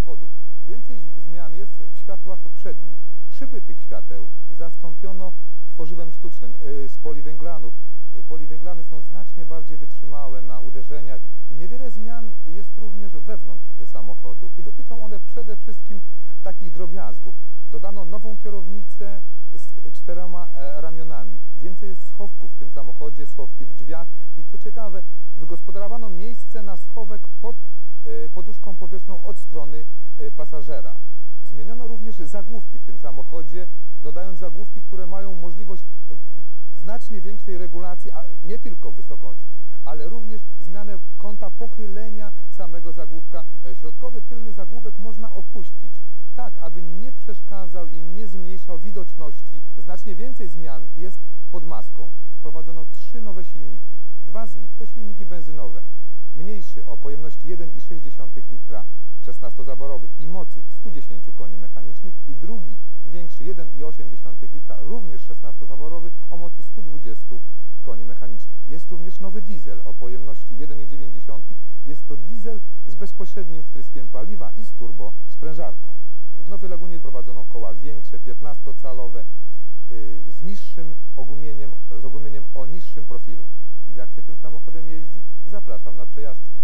samochodów. Więcej zmian jest w światłach przednich. Szyby tych świateł zastąpiono tworzywem sztucznym z poliwęglanów. Poliwęglany są znacznie bardziej wytrzymałe na uderzenia. Niewiele zmian jest również wewnątrz samochodu i dotyczą one przede wszystkim takich drobiazgów. Dodano nową kierownicę z 4 ramionami. Więcej jest schowków w tym samochodzie, schowki w drzwiach i co ciekawe, wygospodarowano miejsce na schowek pod poduszką powietrzną od strony pasażera. Zmieniono również zagłówki w tym samochodzie, dodając zagłówki, które mają możliwość znacznie większej regulacji, a nie tylko wysokości, ale również zmianę kąta pochylenia samego zagłówka. Środkowy tylny zagłówek można opuścić, tak aby nie przeszkadzał i nie zmniejszał widoczności. Znacznie więcej zmian jest pod maską. Wprowadzono 3 nowe silniki. 2 z nich to silniki benzynowe. Mniejszy o pojemności 1,6 litra 16-zaworowy i mocy 110 koni mechanicznych i drugi większy 1,8 litra, również 16-zaworowy o mocy 120 koni mechanicznych. Jest również nowy diesel o pojemności 1,9. Jest to diesel z bezpośrednim wtryskiem paliwa i z turbosprężarką. W Nowej Lagunie wprowadzono koła większe, 15-calowe, z niższym ogumieniem, o niższym profilu. Jak się tym samochodem jeździ? Zapraszam na przejażdżkę.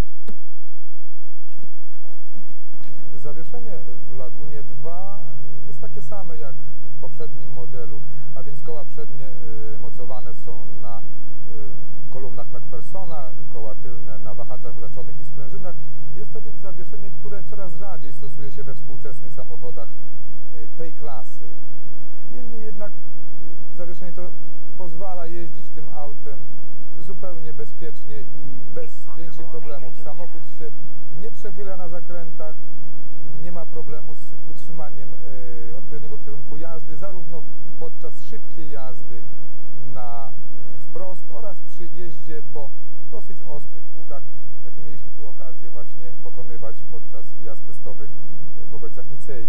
Zawieszenie w Lagunie 2 jest takie same jak w poprzednim modelu, a więc koła przednie mocowane są na kolumnach McPhersona, koła tylne na wahaczach wleczonych i sprężynach. Jest to więc zawieszenie, które coraz rzadziej stosuje się we współczesnych samochodach tej klasy. Niemniej jednak zawieszenie to pozwala jeździć tym autem zupełnie bezpiecznie i bez większych problemów. Samochód się nie przechyla na zakrętach, nie ma problemu z utrzymaniem odpowiedniego kierunku jazdy, zarówno podczas szybkiej jazdy wprost oraz przy jeździe po dosyć ostrych łukach, jakie mieliśmy tu okazję właśnie pokonywać podczas jazd testowych w okolicach Nicei.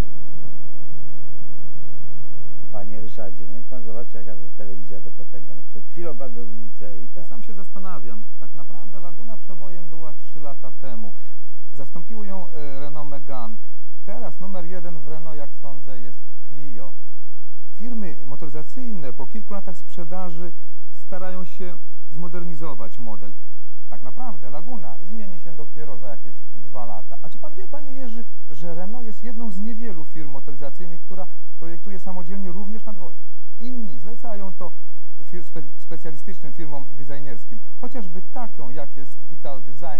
Panie Ryszardzie, no i pan zobaczy, jaka ta telewizja to potęga. No przed chwilą pan był w Nicei. Ja sam się zastanawiam. Tak naprawdę Laguna przebojem była 3 lata temu. Zastąpił ją Renault Megane. Teraz numer 1 w Renault, jak sądzę, jest Clio. Firmy motoryzacyjne po kilku latach sprzedaży starają się zmodernizować model. Tak naprawdę Laguna zmieni się dopiero za jakieś 2 lata. A czy pan wie, panie Jerzy, że Renault jest jedną z niewielu firm motoryzacyjnych, która projektuje samodzielnie również nadwozia? Inni zlecają to specjalistycznym firmom designerskim, chociażby taką jak jest Ital Design,